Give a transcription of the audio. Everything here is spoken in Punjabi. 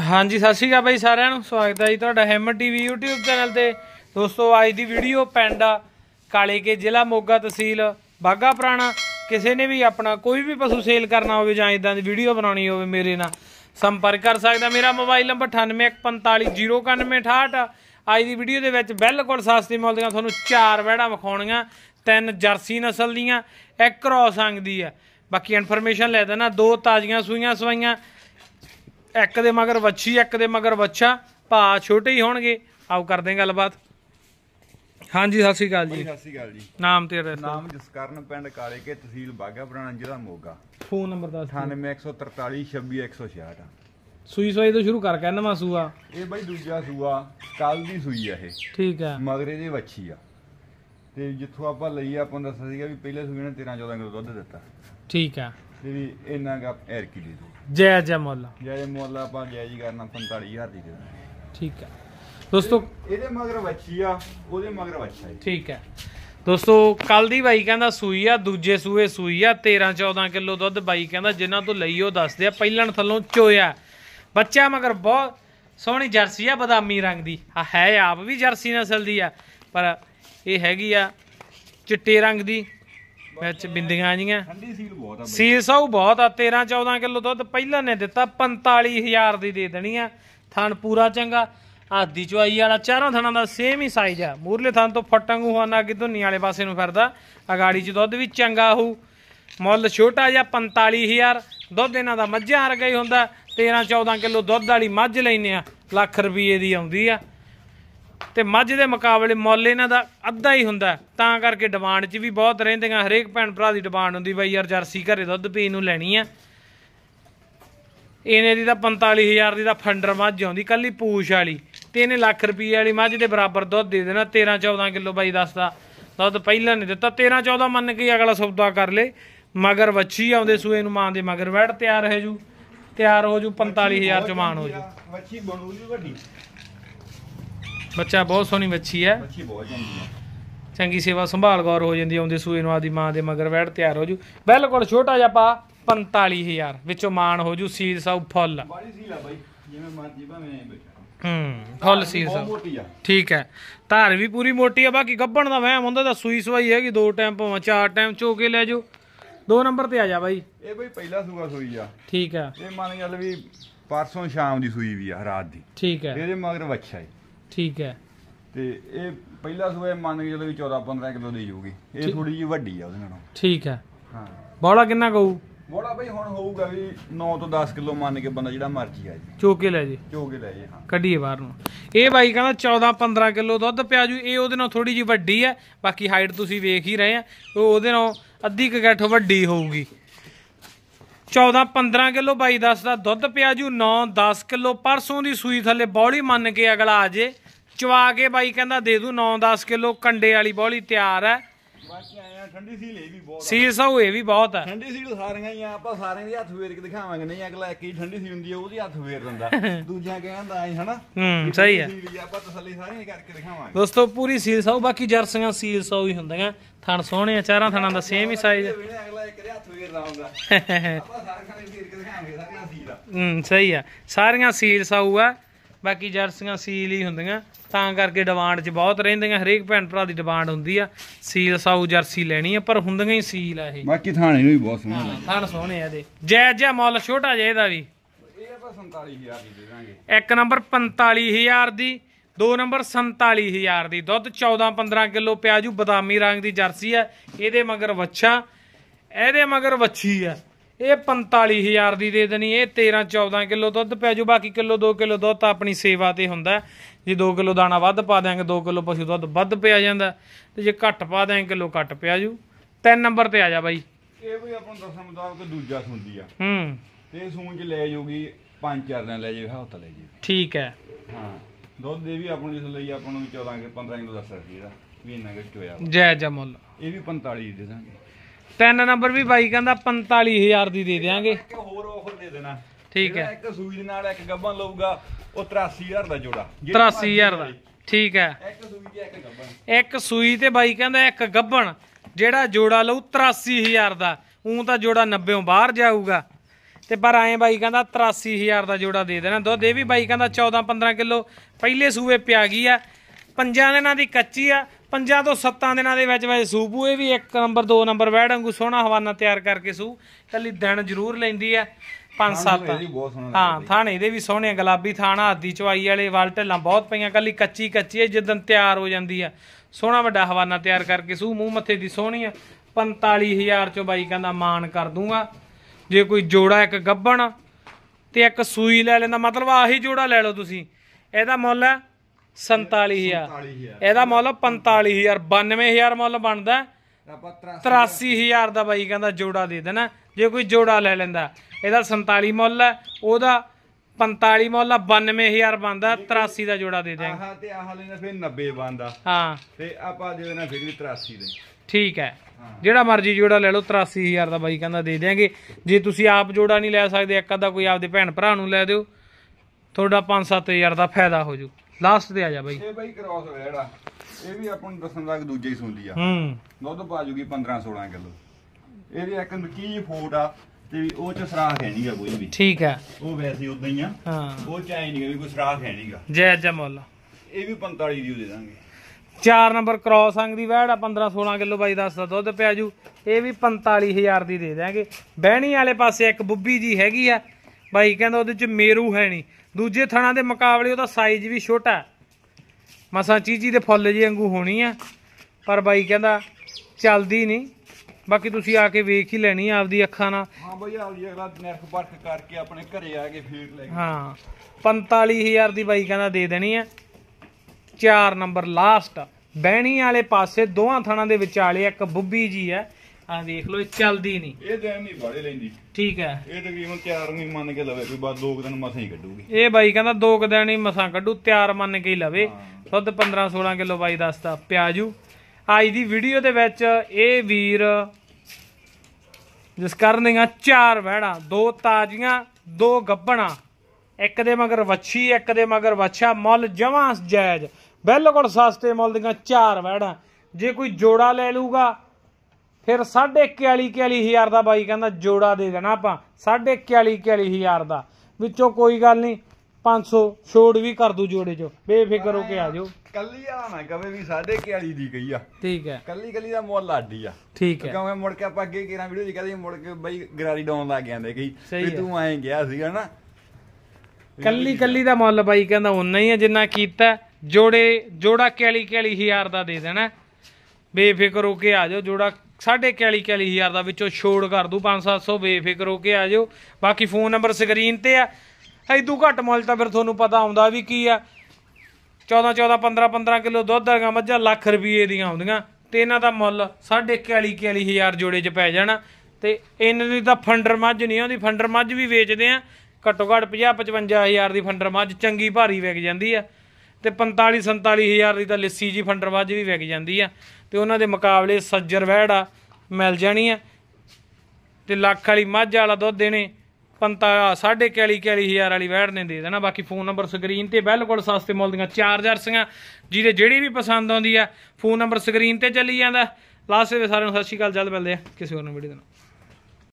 हाँ जी सत श्री अकाल भाई सारिਆਂ ਨੂੰ स्वागत है जी तुहाडा हिम्मत टीवी यूट्यूब चैनल ते दोस्तों अज की वीडियो पिंड काले के जिला मोगा तहसील बाघा पुराना किसी ने भी अपना कोई भी पशु सेल करना हो जां इदां दी वीडियो बनानी हो मेरे नाल संपर्क कर सकदा। मेरा मोबाइल नंबर 9815409168। अज की वीडियो दे विच बिल्कुल सस्ती मुल दीआं तुहानूं 4 वैड़ां विखाउणीआं, 3 जर्सी नस्ल दीआं, 1 क्रॉस अंग दी है। बाकी इन्फॉर्मेशन लै देना, 2 ताज़ियां सूईआं सवाईआं, एक दे मगर वच्छी एक दे मगर वच्छा, भा छोटे ही होणगे। आओ करदे हैं गलबात। हाँ जी सत श्री अकाल जी। सत श्री अकाल जी। नाम तेरा? नाम जसकरण, पिंड काले के, तहसील बाघा पुराना, जिला मोगा। फोन नंबर दस। 9814426668। सूई सवाई तो शुरू कर नवा सूआ ये बई दूजा सूआ कल दी सूई है। ठीक है। मगर ये वच्छी आ ते जिथों आपां लई आपां दस्सिया सीगा भी पहले सूए ने 13-14 किलो दुध दिता। ठीक है। ते भी इन्ना का एर की दे दो जय जय मुल आप जय जी करना 45,000 दी दे देंगे। ठीक है दोस्तों, ਇਹਦੇ ਮਗਰ ਵੱਛੀ ਆ, ਉਹਦੇ ਮਗਰ ਵੱਛਾ ਹੈ। ठीक है दोस्तों, कल दी बाई कहंदा सूई आ, दूजे सूए सूई आ, 13-14 किलो दुध बाई कहंदा जिन्हां तो लई ओ दसदे आ। पहिलण थल्लों चोया बच्चा मगर बहुत सोहनी जर्सी आ, बदामी रंग दी है, आप भी जर्सी नस्ल दी आ, पर ये हैगी आ चिट्टे रंग दी विच बिंदियां जियां। सील साऊ बहुत आ। 13-14 किलो दुध पहला ने दिता, 45,000 दी दे देनी आ। थन पूरा चंगा, आधी चुआई वाला, चारों थणा का सेम ही साइज है। मूरले थन तो फटंगू होना अगे धुनी वाले पासे नूं फिरदा, अगाड़ी च दुध भी चंगा होऊ। मुल छोटा जिहा 45,000। दुध इन्हां दा मੱਝਾਂ वर्गा ही हुंदा। 13-14 किलो दुध वाली मੱਝ लैने आ, ਲੱਖ रुपये दी आउंदी आ ते मੱਝ दे मुकाबले मुल इन्हां दा अद्धा ही हुंदा, तां करके डिमांड च भी बहुत रहिंदियां। हरेक भैन भरा दी डिमांड हुंदी बई यार जर्सी घरे दुध पीण नूं लैणी आ। इन्हें दी तां 45,000 दी तां फंडर मੱਝ आउंदी कल्ली पूछ वाली, ते इन्हें ਲੱਖ रुपये वाली मੱਝ दे बराबर दुध दे देना। 13-14 किलो बाई दसदा दुध पहला नहीं दिता। 13-14 मन के अगला सौदा कर ले। मगर वच्छी आउंदे सूए नूं मां दे मगर वैड़ तैयार हो जू 45,000 च मान हो जू। बच्चा बहुत सोहनी वच्छी है, चंगी सेवा संभाल गौर हो जाती। आउंदे सूए नूं आदी मां दे मगर वैड़ तैयार हो जू। बिल्कुल छोटा जिहा पा 45,000 विचों मान हो जू। सील साऊ फुल फुल सील साऊ, ठीक है। धार भी पूरी मोटी है। बाकी गब्बण दा वहम हुंदा तां सूई सवाई हैगी 2 टाइम भावें 4 टाइम चो के लै जाओ। 2 नंबर ते आ जा बाई। ये बई पहला सूआ सूई आ। ठीक है। ये मान चल भी परसों शाम दी सूई भी आ, रात दी। ठीक है। ਇਹਦੇ ਮਗਰ ਵੱਛਾ ਹੈ। ठीक है। ਤੇ ਇਹ ਪਹਿਲਾ ਸੂਆ ਮੰਨ ਕੇ ਚਲੋ ਵੀ 14-15 ਕਿਲੋ ਦੀ ਹੋਊਗੀ। ਇਹ ਥੋੜੀ ਜਿਹੀ ਵੱਡੀ ਆ ਉਹਦੇ ਨਾਲੋਂ। ਠੀਕ ਹੈ। ਹਾਂ ਬੋਲਾ ਕਿੰਨਾ ਕਹੂ? ਬੋਲਾ ਬਈ ਹੁਣ ਹੋਊਗਾ ਵੀ 9 ਤੋਂ 10 ਕਿਲੋ ਮੰਨ ਕੇ ਬੰਦਾ ਜਿਹੜਾ ਮਰਜੀ ਆ ਜੀ ਚੋਕੇ ਲੈ ਜੇ। ਚੋਕੇ ਲੈ ਜੇ, ਹਾਂ ਕੱਢੀਏ ਬਾਹਰ ਨੂੰ। ਇਹ ਬਾਈ ਕਹਿੰਦਾ 14-15 ਕਿਲੋ ਦੁੱਧ ਪਿਆ ਜੂ। ਇਹ ਉਹਦੇ ਨਾਲ ਥੋੜੀ ਜਿਹੀ ਵੱਡੀ ਹੈ, ਬਾਕੀ ਹਾਈਟ ਤੁਸੀਂ ਵੇਖ ਹੀ ਰਹੇ ਆ, ਉਹ ਉਹਦੇ ਨਾਲ ਅੱਧੀ ਕੁ ਗੱਠ ਵੱਡੀ ਹੋਊਗੀ। 14-15 ਕਿਲੋ ਬਾਈ ਦੱਸਦਾ ਦੁੱਧ ਪਿਆ ਜੂ। 9-10 ਕਿਲੋ परसों ਦੀ ਸੂਈ ਥੱਲੇ ਬੌਲੀ ਮੰਨ ਕੇ ਅਗਲਾ ਆ ਜੇ ਚਵਾ ਕੇ ਬਾਈ ਕਹਿੰਦਾ ਦੇ ਦੂ 9-10 ਕਿਲੋ ਕੰਡੇ ਵਾਲੀ ਬੌਲੀ ਤਿਆਰ ਹੈ। ਬਾਕੀ ਆਇਆ ਠੰਡੀ ਸੀਲ ਇਹ ਵੀ ਬਹੁਤ ਸੀਲ ਸਾਊ ਇਹ ਵੀ ਬਹੁਤ ਹੈ। ਠੰਡੀ ਸੀਲ ਸਾਰੀਆਂ ਹੀ ਆ, ਆਪਾਂ ਸਾਰਿਆਂ ਦੇ ਹੱਥ ਫੇਰ ਕੇ ਦਿਖਾਵਾਂਗੇ। ਨਹੀਂ ਅਗਲਾ ਇੱਕ ਹੀ ਠੰਡੀ ਸੀ ਹੁੰਦੀ ਹੈ ਉਹਦੀ ਹੱਥ ਫੇਰ ਦਿੰਦਾ, ਦੂਜਾ ਕਹਿੰਦਾ ਐ ਹਨਾ। ਸਹੀ ਹੈ। ਆਪਾਂ ਤਸੱਲੀ ਸਾਰੀਆਂ ਕਰਕੇ ਦਿਖਾਵਾਂਗੇ ਦੋਸਤੋ। ਪੂਰੀ ਸੀਲ ਸਾਊ, ਬਾਕੀ ਜਰਸੀਆਂ ਸੀਲ ਸਾਊ ਹੀ ਹੁੰਦੀਆਂ। ਥਣ ਸੋਹਣੇ ਆ, ਚਾਰਾਂ ਥਣਾਂ ਦਾ ਸੇਮ ਹੀ ਸਾਈਜ਼। ਅਗਲਾ ਇੱਕ ਦੇ ਹੱਥ ਫੇਰ ਲਾਉਂਦਾ, ਆਪਾਂ ਸਾਰਿਆਂ ਦੇ ਫੇਰ ਕੇ ਦਿਖਾਵਾਂਗੇ ਸਾਰੀਆਂ ਸੀਲ ਆ। ਸਹੀ ਆ, ਸਾਰੀਆਂ ਸੀਲ ਸਾਊ ਆ, ਬਾਕੀ ਜਰਸੀਆਂ ਸੀਲ ਹੀ ਹੁੰਦੀਆਂ, ਤਾਂ ਕਰਕੇ ਡਿਮਾਂਡ 'ਚ ਬਹੁਤ ਰਹਿੰਦੀਆਂ। ਹਰੇਕ ਭੈਣ ਭਰਾ ਦੀ ਡਿਮਾਂਡ ਹੁੰਦੀ ਆ ਸੀਲ ਸਾਊ ਜਰਸੀ ਲੈਣੀ ਆ, ਪਰ ਹੁੰਦੀਆਂ ਹੀ ਸੀਲ ਆ ਇਹ। ਬਾਕੀ ਥਾਣੇ ਨੂੰ ਵੀ ਬਹੁਤ ਸੋਹਣੇ, ਥਣ ਸੋਹਣੇ ਆ ਇਹਦੇ। ਜਾਇਜ਼ ਜਿਹਾ ਮੁੱਲ ਛੋਟਾ ਜਿਹਾ ਇਹਦਾ ਵੀ। ਇਹ ਆਪਾਂ 47,000 ਦੀ ਦੇ ਦਾਂਗੇ। 1 ਨੰਬਰ 45,000 ਦੀ, 2 ਨੰਬਰ 47,000 ਦੀ। ਦੁੱਧ 14-15 ਕਿਲੋ ਪਿਆ ਜੂ। ਬਦਾਮੀ ਰੰਗ ਦੀ ਜਰਸੀ ਆ। ਇਹਦੇ ਮਗਰ ਵੱਛਾ, ਇਹਦੇ ਮਗਰ ਵੱਛੀ ਆ। ਇਹ 45,000 ਦੀ ਦੇ ਦੇਣੀ। ਇਹ 13-14 ਕਿਲੋ ਦੁੱਧ ਪੈ ਜੂ। ਬਾਕੀ ਕਿਲੋ 2 ਕਿਲੋ ਦੁੱਧ ਤਾਂ ਆਪਣੀ ਸੇਵਾ ਤੇ ਹੁੰਦਾ। ਜੇ 2 ਕਿਲੋ ਦਾਣਾ ਵੱਧ ਪਾ ਦਿਆਂਗੇ 2 ਕਿਲੋ ਪਸ਼ੂ ਦੁੱਧ ਵੱਧ ਪਿਆ ਜਾਂਦਾ, ਤੇ ਜੇ ਘੱਟ ਪਾ ਦਿਆਂਗੇ ਕਿਲੋ ਘੱਟ ਪਿਆ ਜੂ। 3 ਨੰਬਰ ਤੇ ਆ ਜਾ ਬਾਈ। ਇਹ ਵੀ ਆਪਾਂ ਨੂੰ ਦੱਸਣ ਮੁਤਾਬਕ ਦੂਜਾ ਸੁਣਦੀ ਆ। ਤੇ ਸੂਣ ਚ ਲੈ ਜਾਊਗੀ 5-4 ਦਿਨ ਲੈ ਜਾਵੇ, ਹਫ਼ਤਾ ਲੈ ਜਾਵੇ। ਠੀਕ ਹੈ। ਹਾਂ ਦੁੱਧ ਦੇ ਵੀ ਆਪਾਂ ਨੂੰ ਜਿਸ ਲਈ ਆਪਾਂ ਨੂੰ 14-15 ਕਿਲੋ ਦੱਸ ਸਕਦੀ ਇਹਦਾ ਵੀ ਇੰਨਾ ਕੁ ਹੋਇਆ। ਜੈ ਜੈ ਮੁੱਲ ਇਹ ਵੀ 45 ਦੇ ਦਾਂਗੇ। 3 ਨੰਬਰ ਵੀ ਬਾਈ ਕਹਿੰਦਾ 45,000 ਦੀ ਦੇ ਦਿਆਂਗੇ। ਇੱਕ ਹੋਰ ਆਫਰ ਦੇ ਦੇਣਾ। ਠੀਕ ਹੈ। ਇੱਕ ਸੂਈ ਦੇ ਨਾਲ ਇੱਕ ਗੱਭਣ ਲਊਗਾ ਉਹ 83,000 ਦਾ ਜੋੜਾ। 83,000 ਦਾ, ਠੀਕ ਹੈ। ਇੱਕ ਸੂਈ ਤੇ ਇੱਕ ਗੱਭਣ, ਇੱਕ ਸੂਈ ਤੇ ਬਾਈ ਕਹਿੰਦਾ ਇੱਕ ਗੱਭਣ ਜਿਹੜਾ ਜੋੜਾ ਲਊ 83,000 ਦਾ। ਊਂ ਤਾਂ ਜੋੜਾ 90 ਬਾਹਰ ਜਾਊਗਾ, ਤੇ ਪਰ ਐਂ ਬਾਈ ਕਹਿੰਦਾ 83000 ਦਾ ਜੋੜਾ ਦੇ ਦੇਣਾ ਦੁੱਧ। ਇਹ ਵੀ ਬਾਈ ਕਹਿੰਦਾ 14-15 ਕਿਲੋ ਪਹਿਲੇ ਸੂਏ ਪਿਆ ਗਈ ਆ, 5 ਦਿਨਾਂ ਦੀ ਕੱਚੀ ਆ, 5 ਤੋਂ 7 ਦਿਨਾਂ ਦੇ ਵਿੱਚ ਸੂਬੂ। ਇਹ ਵੀ 1 ਨੰਬਰ 2 ਨੰਬਰ ਵੈੜ ਵਾਂਗੂ ਸੋਹਣਾ ਹਵਾਨਾ ਤਿਆਰ ਕਰਕੇ ਸੂ, ਕੱਲੀ ਦਿਨ ਜ਼ਰੂਰ ਲੈਂਦੀ ਆ 5-7। ਹਾਂ ਥਾਣੇ ਇਹਦੇ ਵੀ ਸੋਹਣੇ ਗੁਲਾਬੀ ਥਾਣਾ, ਹੱਦੀ ਚਵਾਈ ਵਾਲੇ ਵਾਲ ਢੱਲਾਂ ਬਹੁਤ ਪਈਆਂ, ਕੱਲੀ ਕੱਚੀ ਹੈ, ਜਿੱਦਣ ਤਿਆਰ ਹੋ ਜਾਂਦੀ ਆ ਸੋਹਣਾ ਵੱਡਾ ਹਵਾਨਾ ਤਿਆਰ ਕਰਕੇ ਸੂ। ਮੂੰਹ ਮੱਥੇ ਦੀ ਸੋਹਣੀ ਆ। 45000 ਚੋਂ ਬਾਈ ਕਹਿੰਦਾ ਮਾਨ ਕਰ ਦੂੰਗਾ। ਜੇ ਕੋਈ ਜੋੜਾ ਇੱਕ ਗੱਭਣ ਤੇ ਇੱਕ ਸੂਈ ਲੈ ਲੈਂਦਾ, ਮਤਲਬ ਆਹੀ ਜੋੜਾ ਲੈ ਲਓ ਤੁਸੀਂ, ਇਹਦਾ ਮੁੱਲ ਹੈ 47000, ਇਹਦਾ ਮੁੱਲ 45000, 92000 ਮੁੱਲ ਬਣਦਾ। 83000 ਦਾ ਬਾਈ ਕਹਿੰਦਾ ਜੋੜਾ ਦੇ ਦੇਣਾ ਜੇ ਕੋਈ ਜੋੜਾ ਲੈ ਲੈਂਦਾ। ਇਹਦਾ 47 ਮੁੱਲ ਹੈ, ਉਹਦਾ 45 ਮੁੱਲ ਆ, 92000 ਬਣਦਾ। 83 ਦਾ ਜੋੜਾ ਦੇ ਦੇਂਗੇ। ਆਹ ਤੇ ਆਹ ਲੈਣਾ ਫਿਰ 90 ਬਣਦਾ। ਹਾਂ ਤੇ ਆਪਾਂ ਦੇ ਦੇਣਾ ਫਿਰ ਵੀ 83 ਦੇ। ਠੀਕ ਹੈ, ਜਿਹੜਾ ਮਰਜੀ ਜੋੜਾ ਲੈ ਲਓ 83000 ਦਾ ਬਾਈ ਕਹਿੰਦਾ ਦੇ ਦਿਆਂਗੇ। ਜੇ ਤੁਸੀਂ ਆਪ ਜੋੜਾ ਨਹੀਂ ਲੈ ਸਕਦੇ, ਇੱਕ ਅੱਧਾ ਕੋਈ ਆਪਦੇ ਭੈਣ ਭਰਾ ਨੂੰ ਲੈ ਦਿਓ, ਤੁਹਾਡਾ 5-7000 ਦਾ ਫਾਇਦਾ ਹੋ ਜੂ। ਲਾਸਟ ਤੇ ਆ ਜਾ ਬਾਈ। ਇਹ ਬਾਈ ਕ੍ਰਾਸ ਹੋਇਆ ਜਿਹੜਾ, ਇਹ ਵੀ ਆਪਾਂ ਨੂੰ ਦੱਸਣ ਲੱਗ ਦੂਜੇ ਹੀ ਸੁਣਦੀ ਆ। ਦੁੱਧ ਪਾ ਜੂਗੀ 15-16 ਕਿਲੋ। ਇਹਦੀ ਇੱਕ ਨਿੱਕੀ ਜਿਹੀ ਫੋਟ ਆ ਤੇ ਉਹ ਚ ਸਰਾਖ ਹੈ ਨਹੀਂਗਾ ਕੋਈ ਵੀ। ਠੀਕ ਹੈ, ਉਹ ਵੈਸੇ ਉਦਾਂ ਹੀ ਆ। ਹਾਂ ਉਹ ਚਾਹੇ ਨਹੀਂ ਵੀ ਕੋਈ ਸਰਾਖ ਹੈ ਨਹੀਂਗਾ। ਜੈ ਜੈ ਮੁੱਲ। ਇਹ ਵੀ 45 ਦੀ ਦੇ ਦਾਂਗੇ। 4 ਨੰਬਰ ਕ੍ਰਾਸ ਅੰਗ ਦੀ ਵੈੜ ਆ, 15-16 ਕਿਲੋ ਬਾਈ ਦੱਸਦਾ ਦੁੱਧ ਪਿਆ ਜੂ। ਇਹ ਵੀ 45000 ਦੀ ਦੇ ਦਿਆਂਗੇ। ਬਹਿਣੀ ਵਾਲੇ ਪਾਸੇ ਇੱਕ ਬੁੱਬੀ ਜੀ ਹੈਗੀ ਆ, ਬਾਈ ਕਹਿੰਦਾ ਉਹਦੇ ਚ ਮੇਰੂ ਹੈ ਨਹੀਂ, ਦੂਜੇ ਥਣਾ ਦੇ ਮੁਕਾਬਲੇ ਉਹਦਾ ਸਾਈਜ਼ ਵੀ ਛੋਟਾ, ਮਸਾਂ ਚੀਜੀ ਦੇ ਫੁੱਲ ਜੀ ਵਾਂਗੂ ਹੋਣੀ ਆ, ਪਰ ਬਾਈ ਕਹਿੰਦਾ ਚੱਲਦੀ ਨਹੀਂ। ਬਾਕੀ ਤੁਸੀਂ ਆ ਕੇ ਵੇਖ ਹੀ ਲੈਣੀ ਆ ਆਪਦੀ ਅੱਖਾਂ ਨਾਲ। ਹਾਂ ਬਈ ਆਪਦੀ ਅਗਲਾ ਨਿਰਖ ਪਰਖ ਕਰਕੇ ਆਪਣੇ ਘਰੇ ਆ ਕੇ ਫੇਰ ਲੈ ਕੇ। ਹਾਂ 45000 ਦੀ ਬਾਈ ਕਹਿੰਦਾ ਦੇ ਦੇਣੀ ਆ। 4 ਨੰਬਰ ਲਾਸਟ ਬਹਿਣੀ ਵਾਲੇ ਪਾਸੇ ਦੋਹਾਂ ਥਣਾਂ ਦੇ ਵਿਚਾਲੇ ਇੱਕ ਬੁੱਬੀ ਜੀ ਹੈ, ਆ ਦੇਖ ਲਓ, ਇਹ ਚੱਲਦੀ ਨਹੀਂ। ਇਹ ਦਿਨ ਨਹੀਂ ਬਾੜੇ ਲੈਂਦੀ। ਠੀਕ ਹੈ, ਇਹ ਤਕਰੀਬਨ 4 ਨੂੰ ਮੰਨ ਕੇ ਲਵੇ, ਕੋਈ ਬਾਅਦ 2 ਦਿਨ ਮਸਾਂ ਹੀ ਕੱਢੂਗੀ। ਇਹ ਬਾਈ ਕਹਿੰਦਾ 2 ਦਿਨ ਹੀ ਮਸਾਂ ਕੱਢੂ, ਤਿਆਰ ਮੰਨ ਕੇ ਹੀ ਲਵੇ। ਦੁੱਧ 15-16 ਕਿਲੋ ਬਾਈ ਦੱਸਦਾ ਪਿਆਜੂ। ਅੱਜ ਦੀ ਵੀਡੀਓ ਦੇ ਵਿੱਚ ਇਹ ਵੀਰ ਜਿਸ ਕਰਨ ਦੀਆਂ 4 ਵਹਿੜਾਂ, 2 ਤਾਜ਼ੀਆਂ 2 ਗੱਭਣਾ, ਇੱਕ ਦੇ ਮਗਰ ਵੱਛੀ ਇੱਕ ਦੇ ਮਗਰ ਵੱਛਾ, ਮੁੱਲ ਜਮਾਂ ਜਾਇਜ਼, ਬਿਲਕੁਲ ਸਸਤੇ ਮੁੱਲ ਦੀਆਂ 4 ਵਹਿੜਾਂ। ਜੇ ਕੋਈ ਜੋੜਾ ਲੈ ਲੂਗਾ ਫਿਰ 41,000 ਦਾ ਬਾਈ ਕਹਿੰਦਾ ਜੋੜਾ ਦੇ ਦੇਣਾ ਆਪਾਂ। 41,000 ਦਾ ਵਿੱਚੋਂ ਕੋਈ ਗੱਲ ਨਹੀਂ 500 ਛੋੜ ਵੀ ਕਰ ਦੂ ਜੋੜੇ ਚੋਂ, ਬੇਫਿਕਰ ਹੋ ਕੇ ਆ ਜਾਓ। ਕੱਲੀ ਆ ਨਾ ਕਵੇ ਵੀ 41,000 ਦੀ ਕਹੀ ਆ। ਠੀਕ ਹੈ, ਕੱਲੀ ਦਾ ਮੁੱਲ ਆਡੀ ਆ। ਠੀਕ ਹੈ, ਕਿਉਂਕਿ ਮੁੜ ਕੇ ਆਪਾਂ ਅੱਗੇ ਕਿਹੜਾ ਵੀਡੀਓ ਚ ਕਹਿੰਦੇ ਮੁੜ ਕੇ ਬਈ ਗਰਾਰੀ ਡਾਉਣ ਲੱਗ ਜਾਂਦੇ ਕਈ ਸਹੀ ਵੀ ਹੈ। ਤੂੰ ਐਂ ਗਿਆ ਸੀਗਾ ਨਾ। ਕੱਲੀ ਦਾ ਮੁੱਲ ਬਾਈ ਕਹਿੰਦਾ ਉਨਾ ਹੀ ਆ ਜਿੰਨਾ ਕੀਤਾ। ਜੋੜਾ 41,000 ਦਾ ਦੇ ਦੇਣਾ, ਬੇਫਿਕਰ ਹੋ ਕੇ ਆ ਜਾਓ। ਜੋੜਾ 41,000 ਦਾ ਵਿੱਚੋਂ ਛੋੜ ਕਰ ਦੂ 500-700, ਬੇਫਿਕਰ ਹੋ ਕੇ ਆ ਜਾਓ। ਬਾਕੀ ਫੋਨ ਨੰਬਰ ਸਕਰੀਨ ਤੇ ਆ। ਇਦੋਂ ਘੱਟ ਮੁੱਲ ਤਾਂ ਫਿਰ ਤੁਹਾਨੂੰ ਪਤਾ ਆਉਂਦਾ ਵੀ ਕੀ ਆ, 14-14 15-15 ਕਿਲੋ ਦੁੱਧ ਵਾਲੀਆਂ ਮੱਝਾਂ ਲੱਖ ਰੁਪਏ ਦੀਆਂ ਆਉਂਦੀਆਂ, ਤੇ ਇਹਨਾਂ ਦਾ ਮੁੱਲ 41,000 ਜੋੜੇ 'ਚ ਪੈ ਜਾਣਾ। ਤੇ ਇਹਨਾਂ ਦੀ ਤਾਂ ਫੰਡਰ ਮੱਝ ਨਹੀਂ ਆਉਂਦੀ, ਫੰਡਰ ਮੱਝ ਵੀ ਵੇਚਦੇ ਆ, ਘੱਟੋ ਘੱਟ 50-55 ਦੀ ਫੰਡਰ ਮੱਝ ਚੰਗੀ ਭਾਰੀ ਵਿਕ ਜਾਂਦੀ ਆ, ਤੇ 45-47 ਦੀ ਤਾਂ ਲੱਸੀ ਜੀ ਫੰਡਰ ਮੱਝ ਵੀ ਵਿਕ ਜਾਂਦੀ ਆ। ਤੇ ਉਹਨਾਂ ਦੇ ਮੁਕਾਬਲੇ ਸੱਜਰ ਵਹਿੜ ਆ ਮਿਲ ਜਾਣੀ ਆ, ਤੇ ਲੱਖ ਵਾਲੀ ਮੱਝ ਵਾਲਾ ਦੁੱਧ ਦੇਣੇ 41,000 ਵਾਲੀ ਵਹਿੜ ਨੇ ਦੇ ਦੇਣਾ। ਬਾਕੀ ਫੋਨ ਨੰਬਰ ਸਕਰੀਨ ਤੇ, ਬਿਲਕੁਲ ਸਸਤੇ ਮੁੱਲ ਦੀਆਂ 4 ਜਰਸੀਆਂ, ਜਿਹਦੇ ਜਿਹੜੀ ਵੀ ਪਸੰਦ ਆਉਂਦੀ ਆ ਫੋਨ ਨੰਬਰ ਸਕਰੀਨ ਤੇ ਚੱਲੀ ਜਾਂਦਾ। ਲਾਸਟ ਦੇ ਸਾਰਿਆਂ ਨੂੰ ਸਤਿ ਸ਼੍ਰੀ ਅਕਾਲ, ਜਲਦ ਮਿਲਦੇ ਆ ਕਿਸੇ ਹੋਰ ਨੂੰ ਵੀਡੀਓ ਦੇ ਨਾਲ।